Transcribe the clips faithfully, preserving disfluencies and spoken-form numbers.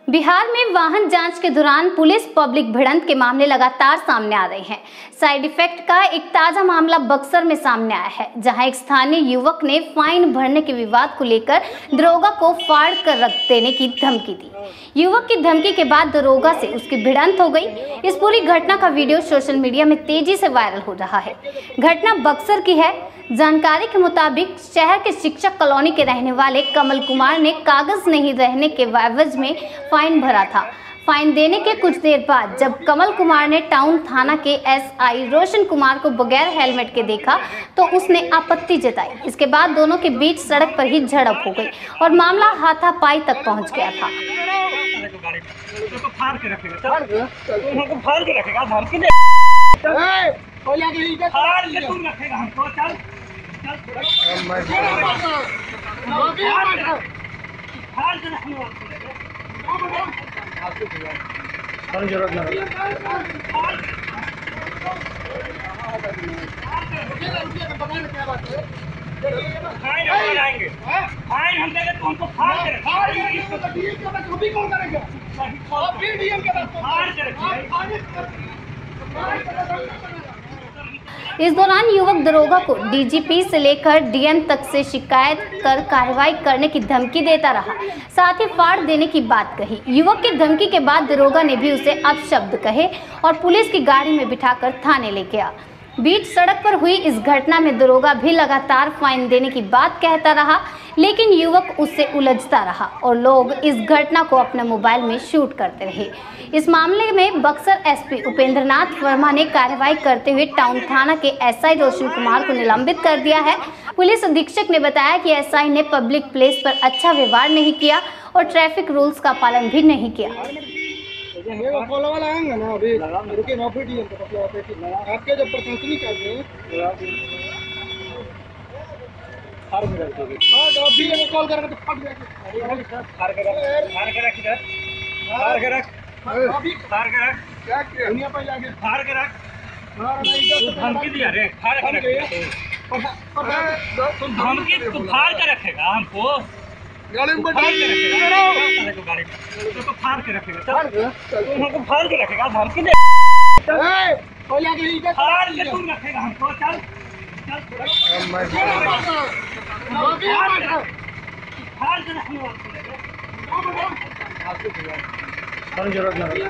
बिहार में वाहन जांच के दौरान पुलिस पब्लिक भिड़ंत के मामले लगातार सामने आ रहे हैं। साइड इफेक्ट का एक ताजा मामला बक्सर में सामने आया है, जहां एक स्थानीय युवक ने फाइन भरने के विवाद को लेकर दरोगा को फाड़ कर रख देने की धमकी दी। युवक की धमकी के बाद दरोगा से उसकी भिड़ंत हो गई। इस पूरी घटना का वीडियो सोशल मीडिया में तेजी से वायरल हो रहा है। घटना बक्सर की है। जानकारी के मुताबिक शहर के शिक्षक कॉलोनी के रहने वाले कमल कुमार ने कागज नहीं रहने के एवज में फाइन भरा था। फाइन देने के कुछ देर बाद जब कमल कुमार ने टाउन थाना के एसआई रोशन कुमार को बगैर हेलमेट के देखा तो उसने आपत्ति जताई। इसके बाद दोनों के बीच सड़क पर ही झड़प हो गई और मामला हाथापाई तक पहुंच गया था। जरूरत नहीं आएंगे फाइन हम देंगे तो हमको फाड़ के रखेंगे। कौन करेगा? इस दौरान युवक दरोगा को डीजीपी से लेकर डीएम तक से शिकायत कर कार्रवाई करने की धमकी देता रहा, साथ ही फाड़ देने की बात कही। युवक की धमकी के बाद दरोगा ने भी उसे अपशब्द कहे और पुलिस की गाड़ी में बिठाकर थाने ले गया। बीच सड़क पर हुई इस घटना में दरोगा भी लगातार फाइन देने की बात कहता रहा, लेकिन युवक उससे उलझता रहा और लोग इस घटना को अपने मोबाइल में शूट करते रहे। इस मामले में बक्सर एसपी उपेंद्र नाथ वर्मा ने कार्रवाई करते हुए टाउन थाना के एसआई रोशन कुमार को निलंबित कर दिया है। पुलिस अधीक्षक ने बताया कि एसआई ने पब्लिक प्लेस पर अच्छा व्यवहार नहीं किया और ट्रैफिक रूल्स का पालन भी नहीं किया। वाला आएंगे ना अभी रुके ना फिर डीएम का आपके जब प्रशासनी कर रहे हैं हां जब डीएम को कॉल करेंगे तो फट जाएगा। हार के रख हार के रख इधर हार के रख अभी हार के रख क्या दुनिया पे जाके हार के रख तू धमकी दिया रे फाड़ के रख तुम धमकी तू फाड़ के रखेगा हमको गाड़ी में बैठा के रखेगा को गाड़ी तो फाड़ के रखेगा चल तू हमको फाड़ के रखेगा धमकी दे ए कोई आगे इधर फाड़ के तू रखेगा हमको चल चल फाड़ के रखने वाला जरूरत नहीं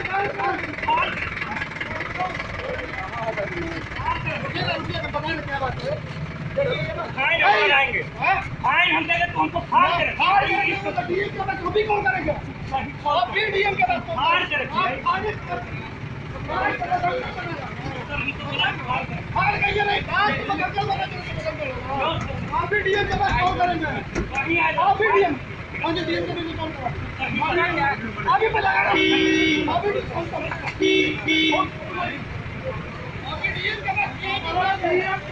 फाइन आएंगे फाइन हम देंगे तो हमको फाड़ के रखेंगे। कौन करेगा? डीएम के पास फाड़ के रखेंगे। फाड़ के ये नहीं अभी डीएम के पास कॉल करेंगे अभी डीएम मुझे डीएम के भी कॉल करो अभी पे लगा अभी कॉल करो अभी डीएम के पास क्या करो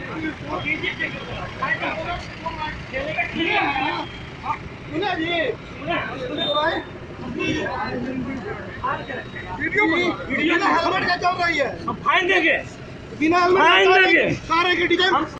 वीडियो वीडियो हेलमेट क्या चल रही है? फाइन देंगे बिना हेलमेट फाइन देंगे सारे की डिजाइन